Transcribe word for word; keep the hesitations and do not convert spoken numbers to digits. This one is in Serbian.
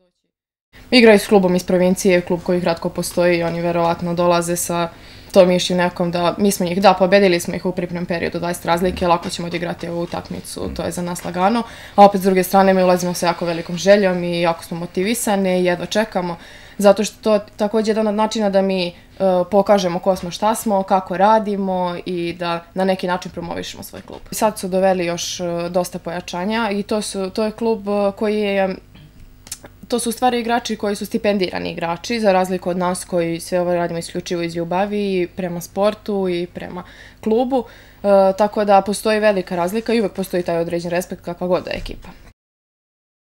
Igraju s klubom iz provincije, klub koji kratko postoji i oni verovatno dolaze sa to mišlju nekom da mi smo njih, da, pobedili smo ih u pripremnom periodu dvadeset razlike, lako ćemo odigrati ovu utakmicu, to je za nas lagano, a opet s druge strane mi ulazimo sa jako velikom željom i jako smo motivisani i jedva čekamo, zato što to je također jedan od načina da mi pokažemo ko smo, šta smo, kako radimo i da na neki način promovišemo svoj klub. Sad su doveli još dosta pojačanja i to, su, to je klub koji je To su u stvari igrači koji su stipendirani igrači, za razliku od nas koji sve ovo radimo isključivo iz ljubavi prema sportu i prema klubu. E, tako da postoji velika razlika i uvek postoji taj određen respekt kakva god da je ekipa.